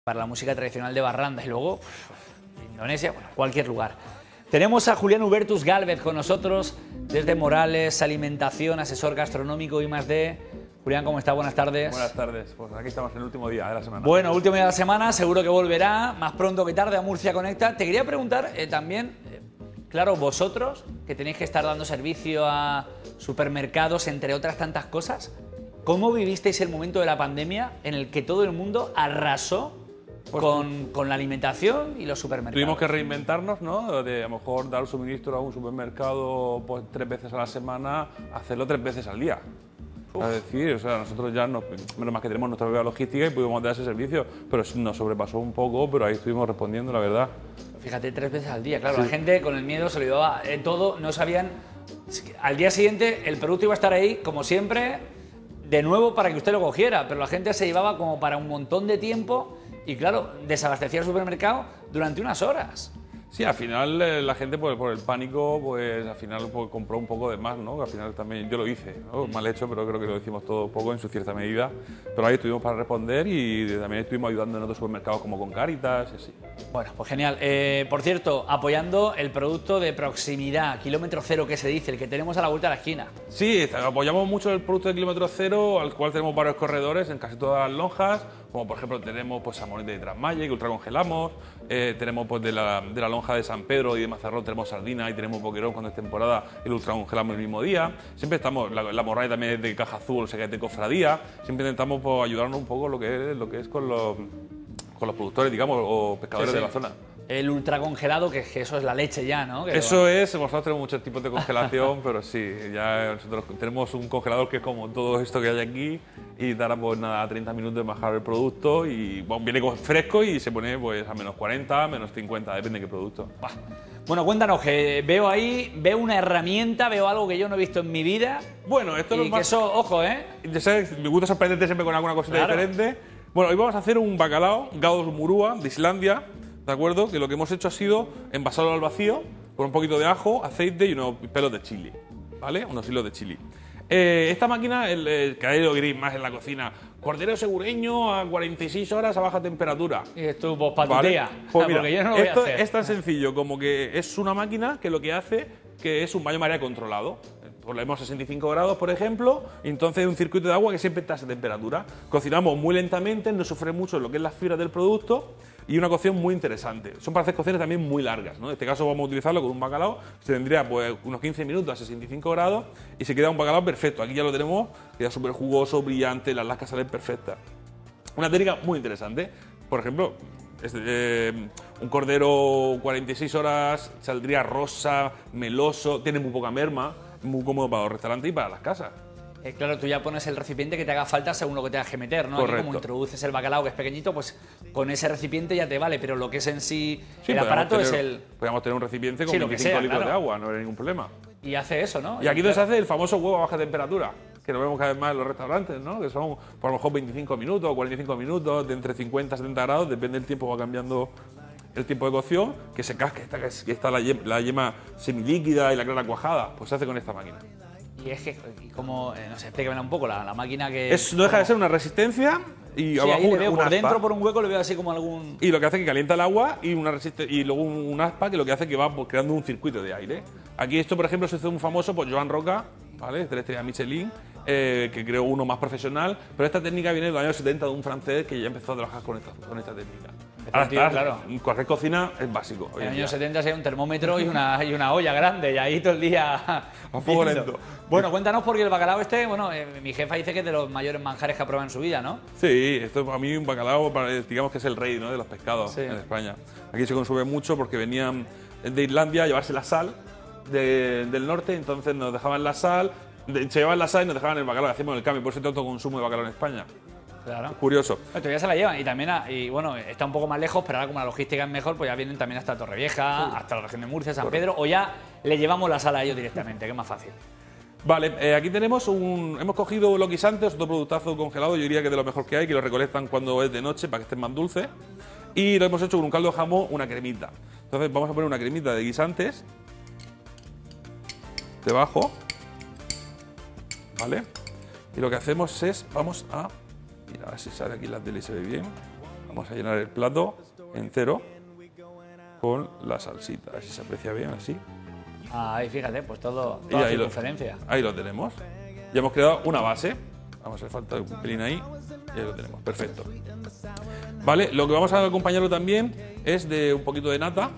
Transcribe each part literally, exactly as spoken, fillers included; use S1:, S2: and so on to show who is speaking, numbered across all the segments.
S1: para la música tradicional de Barranda. Y luego, uf, Indonesia, bueno, cualquier lugar. Tenemos a Julián Hubertus Gálvez con nosotros desde Morales, alimentación, asesor gastronómico y más de. Julián, ¿cómo está? Buenas tardes.
S2: Buenas tardes. Pues aquí estamos en el último día de la semana.
S1: Bueno, último día de la semana, seguro que volverá más pronto que tarde a Murcia Conecta. Te quería preguntar eh, también, eh, claro, vosotros que tenéis que estar dando servicio a supermercados, entre otras tantas cosas, ¿cómo vivisteis el momento de la pandemia en el que todo el mundo arrasó
S2: Pues
S1: con, con la alimentación y los supermercados?
S2: Tuvimos que reinventarnos, ¿no? De a lo mejor dar suministro a un supermercado pues, tres veces a la semana, hacerlo tres veces al día. Uf. Es decir, o sea, nosotros ya, nos, menos más que tenemos nuestra propia logística y pudimos dar ese servicio, pero nos sobrepasó un poco, pero ahí estuvimos respondiendo, la verdad.
S1: Fíjate, tres veces al día, claro,
S2: Sí.
S1: la gente con el miedo se lo llevaba eh, todo, no sabían. Al día siguiente el producto iba a estar ahí, como siempre, de nuevo para que usted lo cogiera, pero la gente se llevaba como para un montón de tiempo y, claro, desabastecía el supermercado durante unas horas.
S2: Sí, al final eh, la gente por, por el pánico, pues al final pues, compró un poco de más, ¿no? Al final también yo lo hice, ¿no? Mal hecho, pero creo que lo hicimos todo poco en su cierta medida. Pero ahí estuvimos para responder y también estuvimos ayudando en otros supermercados como con Cáritas y así.
S1: Bueno, pues genial. Eh, por cierto, apoyando el producto de proximidad, kilómetro cero que se dice, el que tenemos a la vuelta de la esquina.
S2: Sí, apoyamos mucho el producto de kilómetro cero, al cual tenemos varios corredores en casi todas las lonjas, como por ejemplo tenemos pues salmonete de Trasmaye, que ultracongelamos, eh, tenemos pues de la, de la lonja de San Pedro y de Mazarrón tenemos sardina y tenemos boquerón cuando es temporada y lo ultracongelamos el mismo día. Siempre estamos, la, la morralla también es de Caja Azul, o sea que es de cofradía, siempre intentamos pues, ayudarnos un poco lo que es, lo que es con los, con los productores, digamos, o pescadores
S1: Sí, sí.
S2: de la zona.
S1: El ultracongelado, que, que eso es la leche ya, ¿no? Que
S2: Eso es, nosotros tenemos muchos tipos de congelación, pero sí, ya nosotros tenemos un congelador que es como todo esto que hay aquí y dará pues nada, treinta minutos de bajar el producto y bueno, viene fresco y se pone pues a menos cuarenta, menos cincuenta, depende de qué producto.
S1: Bah. Bueno, cuéntanos, que veo ahí, veo una herramienta, veo algo que yo no he visto en mi vida.
S2: Bueno, esto
S1: y
S2: es
S1: que
S2: más...
S1: eso, ojo, ¿eh?
S2: Ya sabes, me gusta sorprenderte siempre con alguna cosita
S1: Claro.
S2: diferente. Bueno, hoy vamos a hacer un bacalao, Gaudos Murúa, de Islandia, ¿de acuerdo? Que lo que hemos hecho ha sido envasarlo al vacío con un poquito de ajo, aceite y unos pelos de chili, ¿vale? Unos hilos de chili. Eh, esta máquina, el, el que hay lo gris más en la cocina, cordero segureño a cuarenta y seis horas a baja temperatura.
S1: Y esto, pues, para tu tía.
S2: Pues mira,
S1: Porque yo no lo voy a
S2: esto
S1: hacer.
S2: es tan sencillo como que es una máquina que lo que hace que es un baño María controlado. Ponemos sesenta y cinco grados, por ejemplo, y entonces un circuito de agua que siempre está a esa temperatura. Cocinamos muy lentamente, no sufre mucho lo que es las fibras del producto y una cocción muy interesante. Son para hacer cocciones también muy largas, ¿no? En este caso vamos a utilizarlo con un bacalao, se tendría pues unos quince minutos a sesenta y cinco grados y se queda un bacalao perfecto. Aquí ya lo tenemos, queda súper jugoso, brillante, las lascas salen perfectas. Una técnica muy interesante. Por ejemplo, este, eh, un cordero cuarenta y seis horas saldría rosa, meloso, tiene muy poca merma, muy cómodo para los restaurantes y para las casas.
S1: Eh, claro, tú ya pones el recipiente que te haga falta según lo que tengas que meter, ¿no? Aquí
S2: Correcto.
S1: como introduces el bacalao, que es pequeñito, pues con ese recipiente ya te vale, pero lo que es en sí,
S2: Sí,
S1: el
S2: podemos
S1: aparato
S2: tener,
S1: es el...
S2: Podríamos tener un recipiente con
S1: Sí, lo que
S2: veinticinco
S1: sea,
S2: litros
S1: claro.
S2: de agua, no habría ningún problema.
S1: Y hace eso, ¿no?
S2: Y aquí donde se hace el famoso huevo a baja temperatura, que lo vemos cada vez más en los restaurantes, ¿no? Que son por lo mejor veinticinco minutos o cuarenta y cinco minutos, de entre cincuenta a setenta grados, depende del tiempo, va cambiando el tiempo de cocción, que se casque, está, que está la yema, la yema semilíquida y la clara cuajada, pues se hace con esta máquina.
S1: Y es que, y como, eh, no sé, explícame un poco la, la máquina que...
S2: Es, no deja de ser una resistencia y
S1: Sí,
S2: abajo
S1: ahí le
S2: una,
S1: veo,
S2: una
S1: por dentro,
S2: aspa.
S1: por un hueco, le veo así como algún...
S2: Y lo que hace es que calienta el agua y, una resiste y luego un, un aspa que lo que hace que va pues, creando un circuito de aire. Aquí esto, por ejemplo, se hizo un famoso por Joan Roca, ¿vale? Tres estrellas Michelin, eh, que creó uno más profesional, pero esta técnica viene de los años setenta de un francés que ya empezó a trabajar con esta, con esta técnica. Ahora
S1: tío,
S2: está,
S1: claro.
S2: cualquier cocina es básico.
S1: En
S2: hoy en
S1: los
S2: día.
S1: años setenta se hay un termómetro y una, y una olla grande, y ahí todo el día...
S2: A fuego
S1: viendo.
S2: lento.
S1: Bueno, cuéntanos, porque el bacalao este, bueno, eh, mi jefa dice que es de los mayores manjares que ha probado en su vida, ¿no?
S2: Sí, esto para mí un bacalao, digamos que es el rey, ¿no? De los pescados,
S1: Sí.
S2: en España. Aquí se consume mucho porque venían de Islandia a llevarse la sal de- del norte, entonces nos dejaban la sal, de- se llevaban la sal y nos dejaban el bacalao, hacíamos el cambio, por eso hay tanto consumo de bacalao en España.
S1: Claro.
S2: Curioso.
S1: Bueno, todavía se la llevan y también, a- y bueno, está un poco más lejos, pero ahora como la logística es mejor, pues ya vienen también hasta Torrevieja, hasta la región de Murcia, San Pedro, o ya le llevamos la sal a ellos directamente, que es más fácil.
S2: Vale, eh, aquí tenemos un... Hemos cogido los guisantes, otro productazo congelado, yo diría que de lo mejor que hay, que lo recolectan cuando es de noche para que estén más dulces. Y lo hemos hecho con un caldo de jamón, una cremita. Entonces vamos a poner una cremita de guisantes debajo, ¿vale? Y lo que hacemos es, vamos a... Mira, a ver si sale aquí la tele y se ve bien. Vamos a llenar el plato entero con la salsita, a ver si se aprecia bien así.
S1: Ahí, fíjate, pues todo,
S2: Y
S1: toda
S2: ahí lo,
S1: circunferencia.
S2: ahí lo tenemos. Ya hemos creado una base. Vamos a hacer falta un pelín ahí. Y ahí lo tenemos, perfecto. Vale, lo que vamos a acompañarlo también es de un poquito de nata.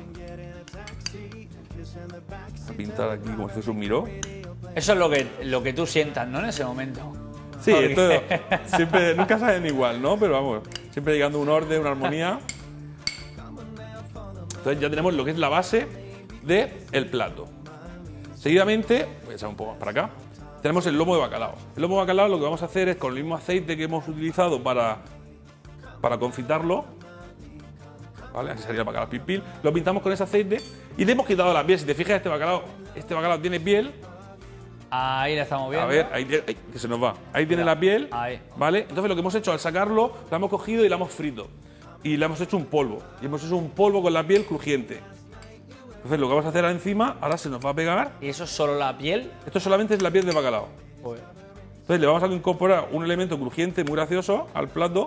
S2: A pintar aquí como si fuese un miró.
S1: Eso es lo que, lo que tú sientas, ¿no? En ese momento.
S2: Sí,
S1: Porque-
S2: esto siempre, nunca salen igual, ¿no? Pero vamos, siempre llegando a un orden, una armonía. Entonces ya tenemos lo que es la base del plato. Seguidamente, voy a echar un poco más para acá, tenemos el lomo de bacalao. El lomo de bacalao lo que vamos a hacer es con el mismo aceite que hemos utilizado para, para confitarlo, ¿vale? Así sería el bacalao pil pil. Lo pintamos con ese aceite y le hemos quitado la piel. Si te fijas, este bacalao, este bacalao tiene piel.
S1: Ahí la estamos viendo.
S2: A ver, ahí tiene, ay, que se nos va. Ahí tiene
S1: Mira,
S2: la piel,
S1: ahí.
S2: ¿vale? Entonces lo que hemos hecho al sacarlo, lo hemos cogido y lo hemos frito. Y le hemos hecho un polvo. Y hemos hecho un polvo con la piel crujiente. Entonces lo que vamos a hacer encima, ahora se nos va a pegar.
S1: ¿Y eso es solo la piel?
S2: Esto solamente es la piel de bacalao.
S1: Pues,
S2: Entonces le vamos a incorporar un elemento crujiente muy gracioso al plato.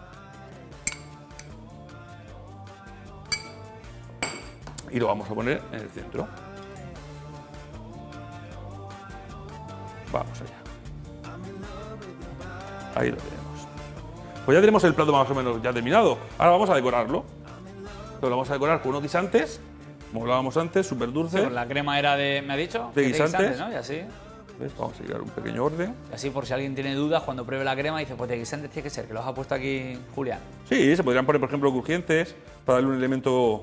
S2: Y lo vamos a poner en el centro. Vamos allá. Ahí lo tenemos. Pues ya tenemos el plato más o menos ya terminado. Ahora vamos a decorarlo. Lo vamos a decorar con unos guisantes, como hablábamos antes, súper dulce.
S1: pues la crema era de, me ha dicho,
S2: De
S1: que
S2: guisantes.
S1: ¿no? Y así.
S2: ¿Ves? Vamos a llegar un pequeño orden.
S1: Y así por si alguien tiene dudas, cuando pruebe la crema, dice, pues de guisantes tiene que ser, que los ha puesto aquí Julián.
S2: Sí, se podrían poner, por ejemplo, crujientes para darle un elemento,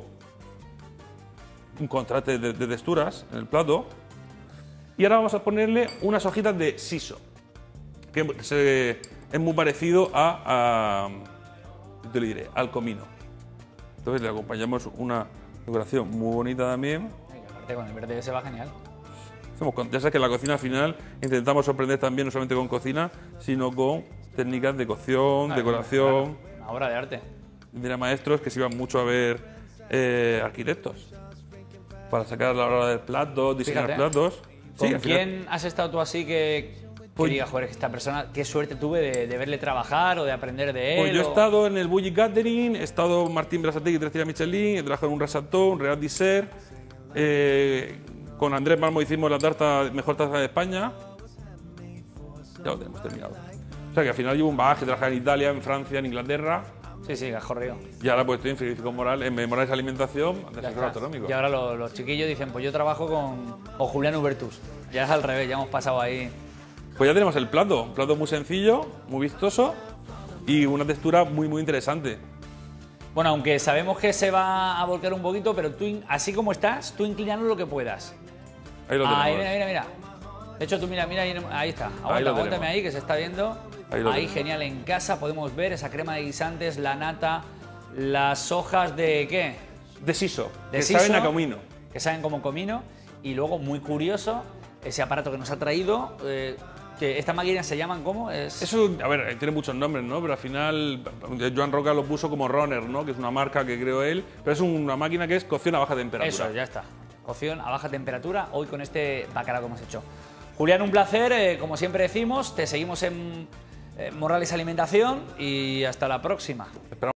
S2: un contraste de, de texturas en el plato. Y ahora vamos a ponerle unas hojitas de siso, que se- es muy parecido a, a ¿qué te lo diré? Al comino. Entonces le acompañamos una decoración muy bonita también.
S1: Ay, que aparte con el verde se va genial.
S2: Hacemos con- ya sabes que en la cocina al final intentamos sorprender también no solamente con cocina, sino con técnicas de cocción,
S1: Ah,
S2: decoración.
S1: claro, una obra de arte.
S2: Mira, maestros que se iban mucho a ver eh, arquitectos para sacar la hora del plato, diseñar
S1: Fíjate.
S2: platos.
S1: ¿Con
S2: Sí, al final-
S1: quién has estado tú así que, que
S2: Pues-
S1: digas, joder, esta persona, qué suerte tuve de, de verle trabajar o de aprender de él?
S2: Pues yo he
S1: o-
S2: estado en el Bulli Catering, he estado Martín Brasategui, tres estrellas Michelin, he trabajado en un Rasató, un Real Dessert. eh, con Andrés Malmo hicimos la tarta, mejor tarta de España. Ya lo tenemos terminado. O sea que al final llevo un bagaje, trabajar en Italia, en Francia, en Inglaterra.
S1: Sí, sí, que has corrido.
S2: Y ahora pues estoy en Frigorífico Moral, en Memoriales Alimentación, de
S1: Ya
S2: asesor
S1: está.
S2: gastronómico.
S1: Y ahora lo- los chiquillos dicen, pues yo trabajo con, con Julián Hubertus. Ya es al revés, ya hemos pasado ahí.
S2: Pues ya tenemos el plato, un plato muy sencillo, muy vistoso y una textura muy muy interesante.
S1: Bueno, aunque sabemos que se va a volcar un poquito, pero tú, in- así como estás, tú inclinando lo que puedas.
S2: Ahí lo tenemos.
S1: Ahí, mira, mira, mira. De hecho, tú mira, mira, ahí, ahí está. Aguanta,
S2: lo
S1: aguántame
S2: tenemos.
S1: ahí, que se está viendo.
S2: Ahí
S1: Ahí,
S2: lo tenemos.
S1: genial, en casa podemos ver esa crema de guisantes, la nata, las hojas de, ¿qué?
S2: De siso,
S1: De
S2: que
S1: siso,
S2: saben a comino.
S1: Que saben como comino. Y luego, muy curioso, ese aparato que nos ha traído, eh, que estas máquinas se llaman, ¿cómo? Es...
S2: Eso, a ver, tiene muchos nombres, ¿no? Pero al final Joan Roca lo puso como Runner, ¿no? Que es una marca que creó él, pero es una máquina que es cocción a baja temperatura.
S1: Eso, ya está. Cocción a baja temperatura, hoy con este bacalao que hemos hecho. Julián, un placer, eh, como siempre decimos, te seguimos en eh, Morales Alimentación y hasta la próxima.
S2: Esperamos